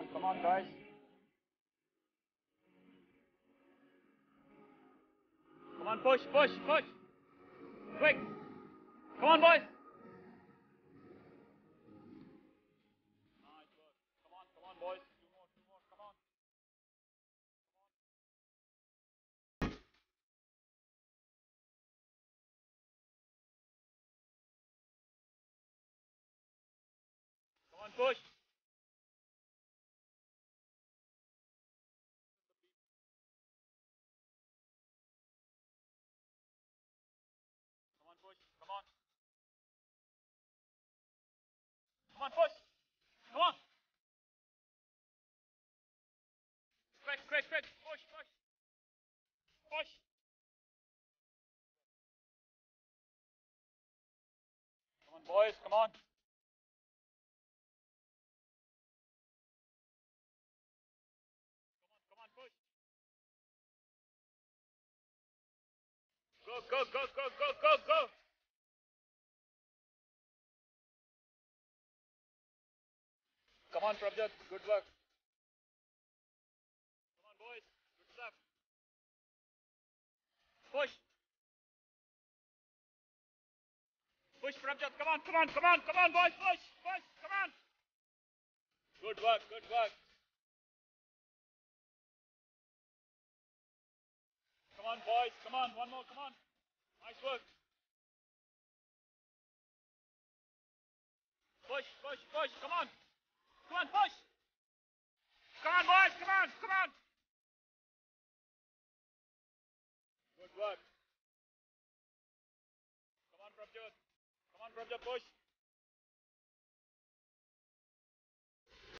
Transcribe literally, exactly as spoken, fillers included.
come on, guys. Come on, push, push, push. Quick. Come on, boys. Nice work. Come on, come on, boys. Two more, two more. Come on. Come on, push. Come on, push. Come on. Come on, push. Come on. Quick, quick, quick. Push, push. Push. Come on, boys. Come on. Come on, push. Go, go, go, go, go, go, go. Come on, Prabjot. Good work. Come on, boys. Good stuff. Push. Push, Prabjot. Come on, come on, come on, come on, boys. Push, push. Come on. Good work, good work. Come on, boys. Come on. One more. Come on. Nice work. Push, push, push. Come on. Come on, push. Come on, boys. Come on. Come on. Good work. Come on, Prabjot. Come on, Prabjot. Push.